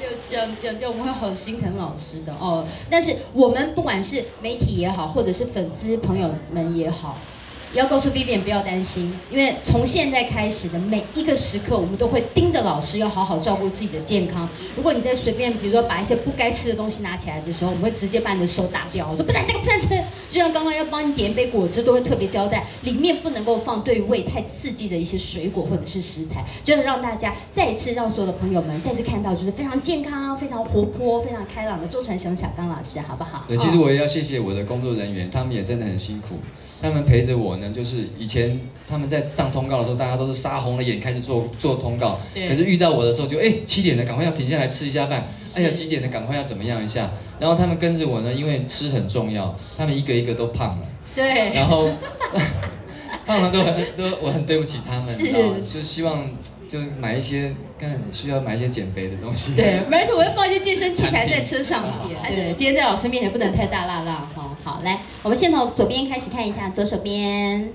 这样，我们会很心疼老师的哦。但是我们不管是媒体也好，或者是粉丝朋友们也好。 要告诉 Vivian 不要担心，因为从现在开始的每一个时刻，我们都会盯着老师，要好好照顾自己的健康。如果你在随便，比如说把一些不该吃的东西拿起来的时候，我们会直接把你的手打掉。我说不然这个不能吃。就像刚刚要帮你点一杯果汁，都会特别交代，里面不能够放对胃太刺激的一些水果或者是食材，就是让大家再一次让所有的朋友们再次看到，就是非常健康、非常活泼、非常开朗的周传雄小刚老师，好不好？ 对，其实我也要谢谢我的工作人员，他们也真的很辛苦，他们陪着我呢，就是以前他们在上通告的时候，大家都是杀红了眼开始做通告，可是遇到我的时候就7点了，赶快要停下来吃一下饭，哎呀几点了，赶快要怎么样一下，然后他们跟着我呢，因为吃很重要，他们一个一个都胖了， 对， 然后胖了我很对不起他们，就希望。 就是买一些，需要买一些减肥的东西。 对，没关系，我会放一些健身器材在车上面。对，今天在老师面前不能太大辣哈。好，来，我们先从左边开始看一下，左手边。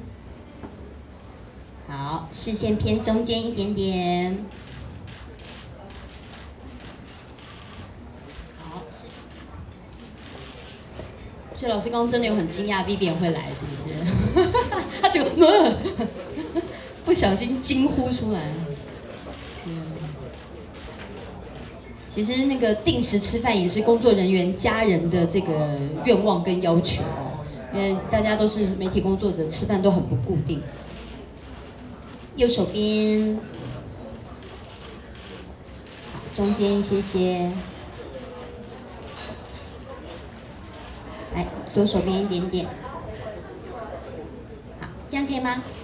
好，视线偏中间一点点。好，是。所以老师刚刚真的有很惊讶 Vivian 会来，是不是？他这个不小心惊呼出来。 其实那个定时吃饭也是工作人员家人的这个愿望跟要求哦，因为大家都是媒体工作者，吃饭都很不固定。右手边，好，中间一些，来左手边一点点，好，这样可以吗？